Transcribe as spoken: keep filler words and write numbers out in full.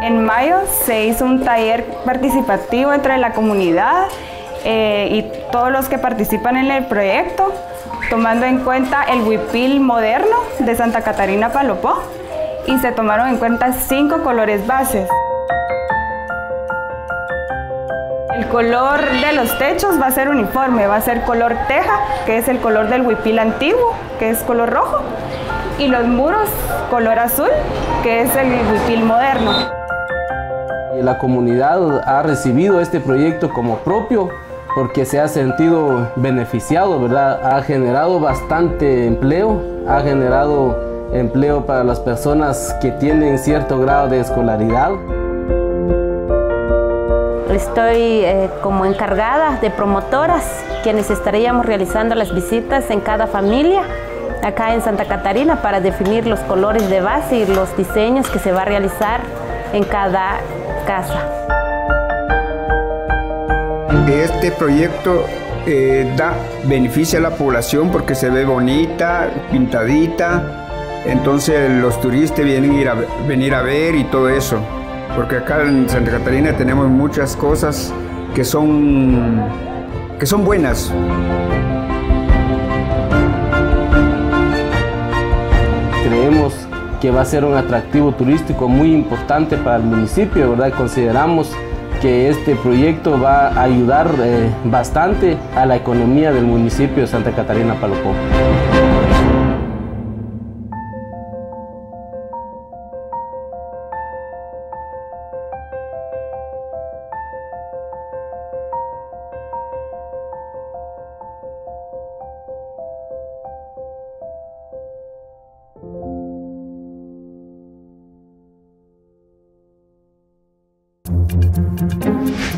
En mayo se hizo un taller participativo entre la comunidad eh, y todos los que participan en el proyecto, tomando en cuenta el huipil moderno de Santa Catarina Palopó, y se tomaron en cuenta cinco colores bases. El color de los techos va a ser uniforme, va a ser color teja, que es el color del huipil antiguo, que es color rojo, y los muros color azul, que es el huipil moderno. La comunidad ha recibido este proyecto como propio porque se ha sentido beneficiado, ¿verdad? Ha generado bastante empleo, ha generado empleo para las personas que tienen cierto grado de escolaridad. Estoy eh, como encargada de promotoras, quienes estaríamos realizando las visitas en cada familia acá en Santa Catarina para definir los colores de base y los diseños que se va a realizar en cada casa. Este proyecto eh, da beneficio a la población porque se ve bonita, pintadita, entonces los turistas vienen a, ir a venir a ver y todo eso, porque acá en Santa Catarina tenemos muchas cosas que son, que son buenas. Creemos que va a ser un atractivo turístico muy importante para el municipio, ¿verdad? Consideramos que este proyecto va a ayudar eh, bastante a la economía del municipio de Santa Catarina Palopó. Thank you.